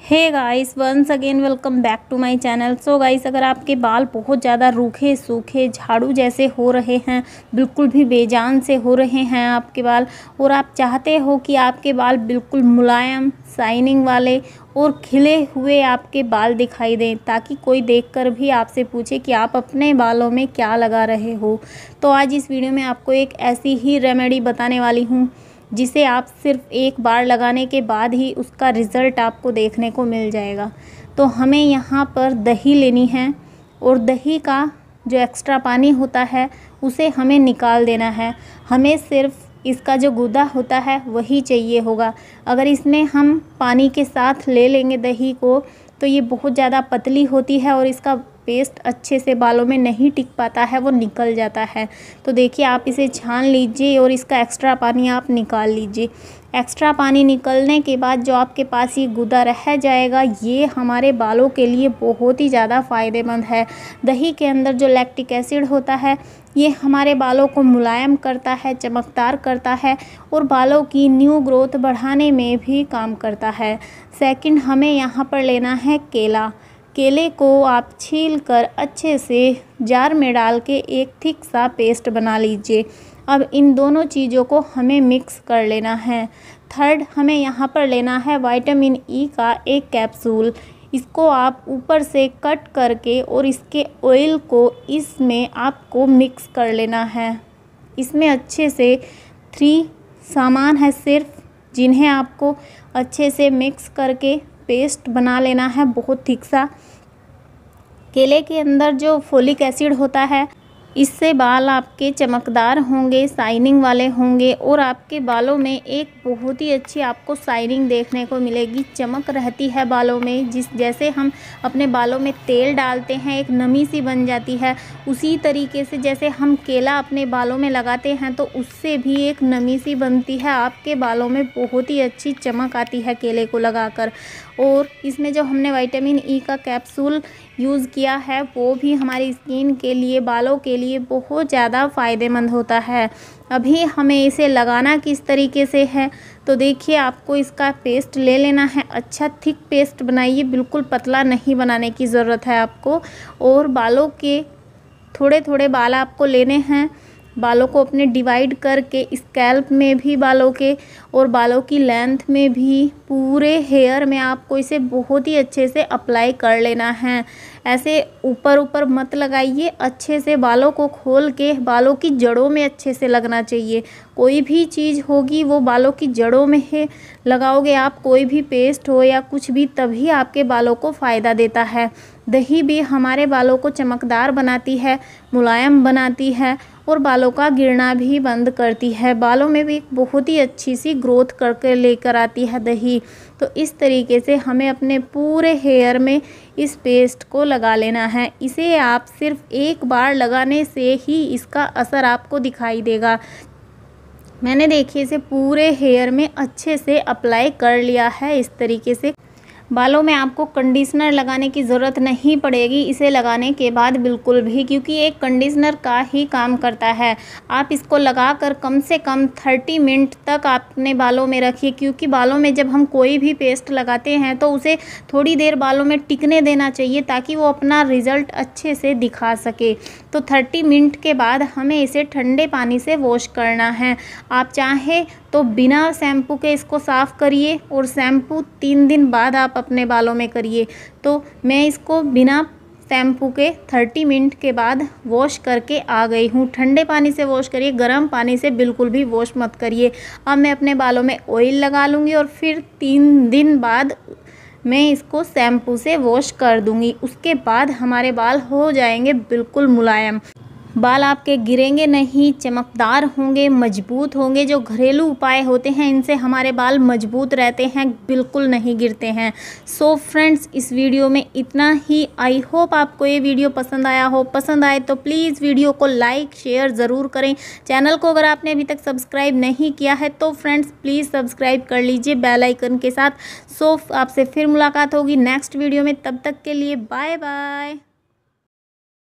Hey guys, once again welcome back to my channel. So guys, अगर आपके बाल बहुत ज़्यादा रूखे सूखे झाड़ू जैसे हो रहे हैं, बिल्कुल भी बेजान से हो रहे हैं आपके बाल, और आप चाहते हो कि आपके बाल बिल्कुल मुलायम शाइनिंग वाले और खिले हुए आपके बाल दिखाई दें, ताकि कोई देखकर भी आपसे पूछे कि आप अपने बालों में क्या लगा रहे हो, तो आज इस वीडियो में आपको एक ऐसी ही रेमेडी बताने वाली हूँ जिसे आप सिर्फ एक बार लगाने के बाद ही उसका रिज़ल्ट आपको देखने को मिल जाएगा। तो हमें यहाँ पर दही लेनी है और दही का जो एक्स्ट्रा पानी होता है उसे हमें निकाल देना है। हमें सिर्फ इसका जो गूदा होता है वही चाहिए होगा। अगर इसमें हम पानी के साथ ले लेंगे दही को तो ये बहुत ज़्यादा पतली होती है और इसका पेस्ट अच्छे से बालों में नहीं टिक पाता है, वो निकल जाता है। तो देखिए, आप इसे छान लीजिए और इसका एक्स्ट्रा पानी आप निकाल लीजिए। एक्स्ट्रा पानी निकलने के बाद जो आपके पास ये गूदा रह जाएगा, ये हमारे बालों के लिए बहुत ही ज़्यादा फ़ायदेमंद है। दही के अंदर जो लैक्टिक एसिड होता है, ये हमारे बालों को मुलायम करता है, चमकदार करता है और बालों की न्यू ग्रोथ बढ़ाने में भी काम करता है। सेकंड, हमें यहाँ पर लेना है केला। केले को आप छील कर अच्छे से जार में डाल के एक थिक सा पेस्ट बना लीजिए। अब इन दोनों चीज़ों को हमें मिक्स कर लेना है। थर्ड, हमें यहाँ पर लेना है विटामिन ई का एक कैप्सूल। इसको आप ऊपर से कट करके और इसके ऑयल को इसमें आपको मिक्स कर लेना है। इसमें अच्छे से 3 सामान है सिर्फ, जिन्हें आपको अच्छे से मिक्स करके पेस्ट बना लेना है, बहुत थिक सा। केले के अंदर जो फोलिक एसिड होता है, इससे बाल आपके चमकदार होंगे, शाइनिंग वाले होंगे और आपके बालों में एक बहुत ही अच्छी आपको शाइनिंग देखने को मिलेगी। चमक रहती है बालों में। जैसे हम अपने बालों में तेल डालते हैं, एक नमी सी बन जाती है, उसी तरीके से जैसे हम केला अपने बालों में लगाते हैं तो उससे भी एक नमी सी बनती है। आपके बालों में बहुत ही अच्छी चमक आती है केले को लगाकर। और इसमें जो हमने विटामिन ई का कैप्सूल यूज़ किया है, वो भी हमारी स्किन के लिए, बालों के लिए बहुत ज़्यादा फ़ायदेमंद होता है। अभी हमें इसे लगाना किस तरीके से है, तो देखिए, आपको इसका पेस्ट ले लेना है। अच्छा थिक पेस्ट बनाइए, बिल्कुल पतला नहीं बनाने की ज़रूरत है आपको। और बालों के थोड़े थोड़े बाल आपको लेने हैं। बालों को अपने डिवाइड करके स्कैल्प में भी बालों के और बालों की लेंथ में भी, पूरे हेयर में आपको इसे बहुत ही अच्छे से अप्लाई कर लेना है। ऐसे ऊपर ऊपर मत लगाइए, अच्छे से बालों को खोल के बालों की जड़ों में अच्छे से लगना चाहिए। कोई भी चीज़ होगी वो बालों की जड़ों में है लगाओगे आप, कोई भी पेस्ट हो या कुछ भी, तभी आपके बालों को फ़ायदा देता है। दही भी हमारे बालों को चमकदार बनाती है, मुलायम बनाती है और बालों का गिरना भी बंद करती है। बालों में भी एक बहुत ही अच्छी सी ग्रोथ करके लेकर आती है दही। तो इस तरीके से हमें अपने पूरे हेयर में इस पेस्ट को लगा लेना है। इसे आप सिर्फ एक बार लगाने से ही इसका असर आपको दिखाई देगा। मैंने देखिए इसे पूरे हेयर में अच्छे से अप्लाई कर लिया है। इस तरीके से बालों में आपको कंडीशनर लगाने की ज़रूरत नहीं पड़ेगी इसे लगाने के बाद, बिल्कुल भी, क्योंकि एक कंडीशनर का ही काम करता है। आप इसको लगाकर कम से कम 30 मिनट तक अपने बालों में रखिए, क्योंकि बालों में जब हम कोई भी पेस्ट लगाते हैं तो उसे थोड़ी देर बालों में टिकने देना चाहिए, ताकि वो अपना रिज़ल्ट अच्छे से दिखा सके। तो 30 मिनट के बाद हमें इसे ठंडे पानी से वॉश करना है। आप चाहें तो बिना शैम्पू के इसको साफ़ करिए और शैम्पू 3 दिन बाद आप अपने बालों में करिए। तो मैं इसको बिना शैम्पू के 30 मिनट के बाद वॉश करके आ गई हूँ। ठंडे पानी से वॉश करिए, गर्म पानी से बिल्कुल भी वॉश मत करिए। अब मैं अपने बालों में ऑयल लगा लूँगी और फिर 3 दिन बाद मैं इसको शैम्पू से वॉश कर दूँगी। उसके बाद हमारे बाल हो जाएंगे बिल्कुल मुलायम। बाल आपके गिरेंगे नहीं, चमकदार होंगे, मजबूत होंगे। जो घरेलू उपाय होते हैं, इनसे हमारे बाल मजबूत रहते हैं, बिल्कुल नहीं गिरते हैं। सो फ्रेंड्स, इस वीडियो में इतना ही। आई होप आपको ये वीडियो पसंद आया हो। पसंद आए तो प्लीज़ वीडियो को लाइक शेयर ज़रूर करें। चैनल को अगर आपने अभी तक सब्सक्राइब नहीं किया है तो फ्रेंड्स प्लीज़ सब्सक्राइब कर लीजिए बेल आइकन के साथ। सो आपसे फिर मुलाकात होगी नेक्स्ट वीडियो में। तब तक के लिए बाय बाय।